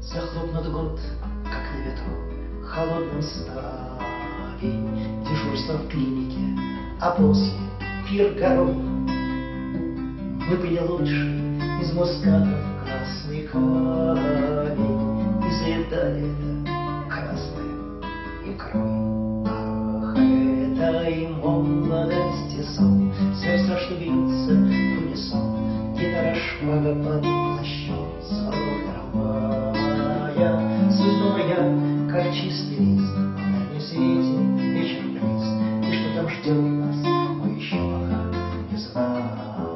Захлопнут год, как на ветру, холодным ставень, дежурство в клинике, а после пир горой. Мы пили лучший из мускатов красный камень и заедали это красной икрой. Ах, это и молодости сон, сердце, что бьются в унисон, гитара, шпага под плащом, свобода моя, судьба моя, как чистый лист, она не светит, вечер близ, и что там ждет нас, мы еще пока не знаем.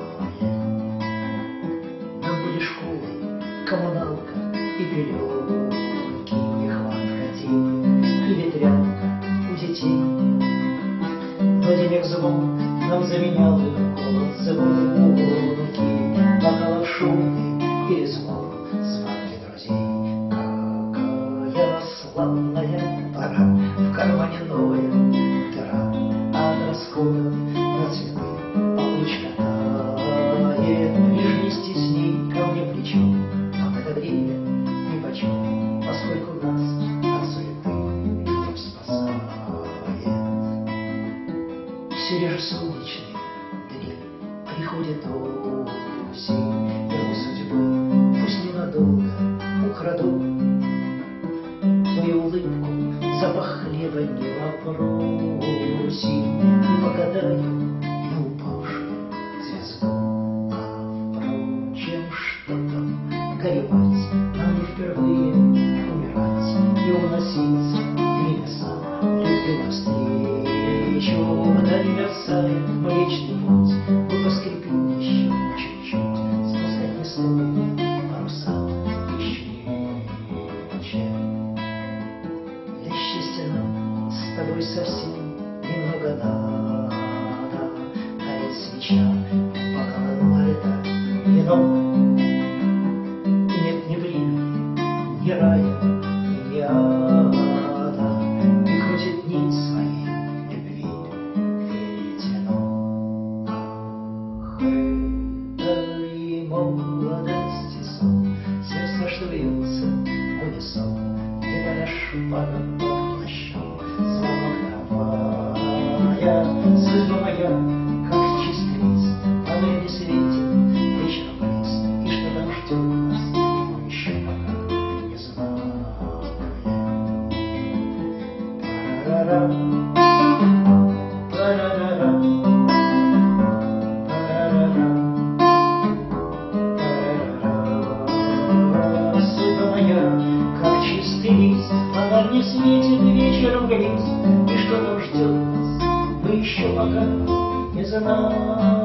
Нам были школы, коммуналка и пеленки, нехватка денег и ветрянка у детей. Но денег звон нам заменял голод звонки, бокалов шумный перезвон, звонки друзей. Какая славная пора, в кармане новая дыра, от расходов на цветы получка тает. Лишь вместе с ней ко мне плечом, нам это время нипочем, поскольку нас от суеты любовь спасает. Все реже солнечные дни, приходит осень, его судьбы пусть ненадолго украду твою улыбку, запах хлеба не вопросим, и погадаю на упавшую звезду. А впрочем, что там горевать, нам не впервые умирать и уноситься в небеса любви навстречу. Вдали мерцает Млечный Путь, мы поскрипим еще чуть-чуть, спускать не стоит паруса еще нечем. Для счастья нам с тобой совсем немного надо, горит свеча, бокал налито вином, и нет ни времени, ни рая, и ни ада, и крутит нить своей любви веретено. Ах, это и молодости сон, сердце, что бьется в унисон, гитара, шпага под плащом, звонок трамвая. Судьба моя, как чистый лист, она не светит, вечером близ, и что там ждет нас, мы еще пока не знаем. Парарара, парарара, парарара. Судьба моя, как чистый лист, она не светит, вечером близ, и что там ждет нас, мы еще пока не знаем.